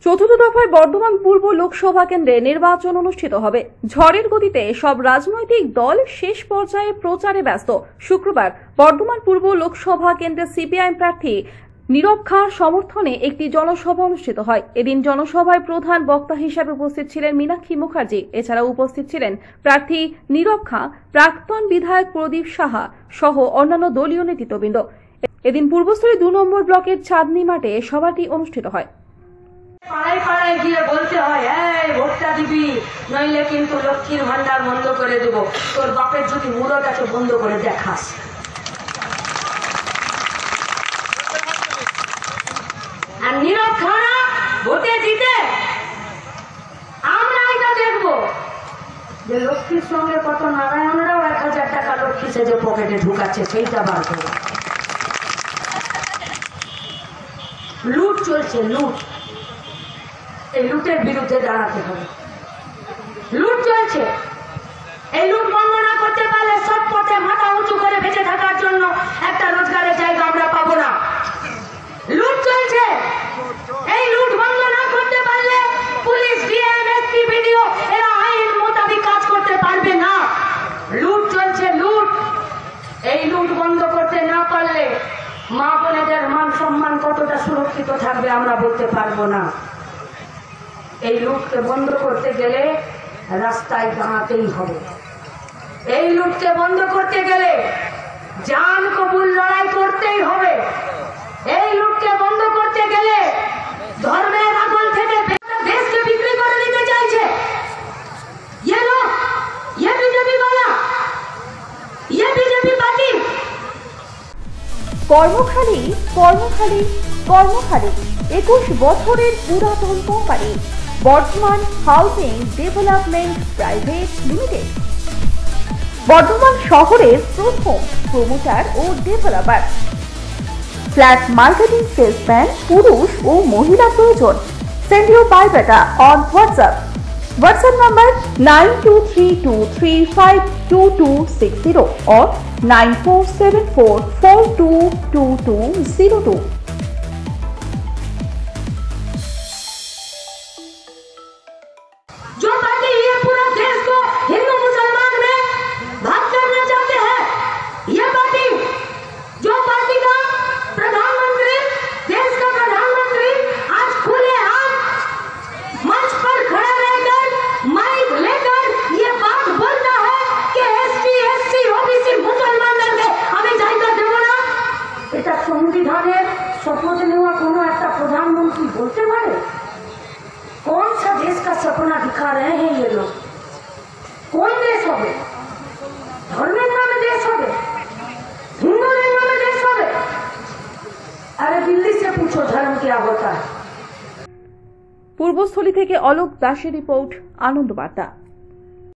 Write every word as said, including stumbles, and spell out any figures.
চতুর্থ দফায় বর্ধমান পূর্ব লোকসভা কেন্দ্রে নির্বাচন অনুষ্ঠিত হবে। ঝড়ের গতিতে সব রাজনৈতিক দল শেষ পর্যায়ে প্রচারে ব্যস্ত। শুক্রবার বর্ধমান পূর্ব লোকসভা কেন্দ্রে সিপিআইএম প্রার্থী নীরব খাঁর সমর্থনে একটি জনসভা অনুষ্ঠিত হয়। এদিন জনসভায় প্রধান বক্তা হিসেবে উপস্থিত ছিলেন মীনাক্ষী মুখার্জি। এছাড়াও উপস্থিত ছিলেন প্রার্থী নীরব খাঁ, প্রাক্তন বিধায়ক প্রদীপ সাহা সহ অন্যান্য দলীয় নেতৃত্ববৃন্দ। এদিন পূর্বস্থলী দু নম্বর ব্লকের চাঁদনি মাঠে সভাটি অনুষ্ঠিত হয়। পাড়ায় পাড়ায় গিয়ে বলতে হয়, এই ভোটটা দিবি, নইলে কিন্তু লক্ষ্মীর ভান্ডার বন্ধ করে দেব। তোর বাপের যদি মুরদ আছে বন্ধ করে দেখাস। আর নীরব খাঁরা ভোটে দিতে আমরা এটা দেখবো যে লক্ষ্মীর সঙ্গে কত নারায়ণরাও এক হাজার টাকা লক্ষ্মী সেজে পকেটে ঢুকাচ্ছে, সেইটা বার করে। লুট চলছে, লুট। এই লুটের বিরুদ্ধে দাঁড়াতে হবে। লুট চলছে, এই লুট বন্ধ না করতে পারলে সব পথে মাথা উঁচু করে বেঁচে থাকার জন্য একটা রোজগারের জায়গা আমরা পাবো না। লুট চলছে, এই লুট বন্ধ না করতে পারলে পুলিশ, ডিএম, এসপি, বিডিও এরা আইন মোতাবেক কাজ করতে পারবে না। লুট চলছে, লুট। এই লুট বন্ধ করতে না পারলে মা বোনেদের মান সম্মান কতটা সুরক্ষিত থাকবে আমরা বলতে পারবো না। এই লুটকে বন্ধ করতে গেলে রাস্তায় দাঁড়াতেই হবে। এই লুটকে বন্ধ করতে গেলে জান কবুল লড়াই করতেই হবে। এই লুটকে বন্ধ করতে গেলে ধর্মের আগল থেকে দেশকে বিক্রি করে দিতে চাইছে ये लोग, ये बीजेपी वाला, ये बीजेपी पार्टी। কর্মখালী কর্মখালী কর্মখালী একুশ বছরের পুরাতন company Bardhaman housing development private limited, Bardhaman শহরের প্রথম প্রমোটার ও ডেভেলপার। ফ্ল্যাট মার্কেটিং সেলসম্যান পুরুষ ও মহিলা প্রয়োজন। Send your biodata on WhatsApp. WhatsApp number nine two three two three five two two six zero or nine four seven four four two two two zero two. जो party ये पूरा देश को हिंदू मुसलमान में भाग करना चाहते हैं, ये पार्टी, जो पार्टी का प्रधानमंत्री, देश का प्रधानमंत्री आज खुले आम मंच पर खड़ा रहकर माइक लेकर ये बात बोलता है कि एसटी, एससी, ओबीसी मुसलमानদেরকে আমি জায়গা দেব না। এটা সংবিধানের শপথ নেওয়া কোনো একটা প্রধানমন্ত্রী বলতে পারে? कौन सा देश का सपना दिखा रहे हैं ये लोग? कौन देश होगे? धर्मेर नामे देश होगे? हिंदुদের नामे देश होगे? अरे दिल्ली से पूछो धर्म क्या होता है। পূর্বস্থলী থেকে অলোক দাসের রিপোর্ট, আনন্দ বার্তা।